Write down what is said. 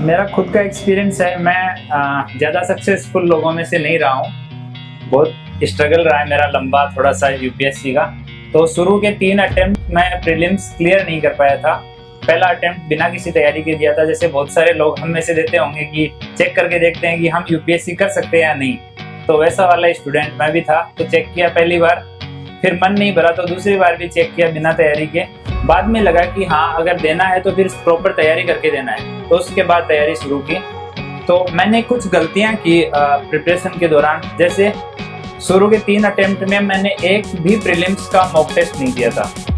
मेरा खुद का एक्सपीरियंस है। मैं ज़्यादा सक्सेसफुल लोगों में से नहीं रहा हूँ। बहुत स्ट्रगल रहा है मेरा लंबा थोड़ा सा यूपीएससी का। तो शुरू के 3 अटेम्प्ट मैं प्रीलिम्स क्लियर नहीं कर पाया था। पहला अटेम्प्ट बिना किसी तैयारी के दिया था। जैसे बहुत सारे लोग हम में से देते होंगे कि चेक करके देखते हैं कि हम यूपीएससी कर सकते हैं या नहीं, तो वैसा वाला स्टूडेंट मैं भी था। तो चेक किया पहली बार, फिर मन नहीं भरा तो दूसरी बार भी चेक किया बिना तैयारी के। बाद में लगा कि हाँ, अगर देना है तो फिर प्रॉपर तैयारी करके देना है, तो उसके बाद तैयारी शुरू की। तो मैंने कुछ गलतियां की प्रिपरेशन के दौरान। जैसे शुरू के 3 अटेम्प्ट में मैंने एक भी प्रीलिम्स का मॉक टेस्ट नहीं दिया था।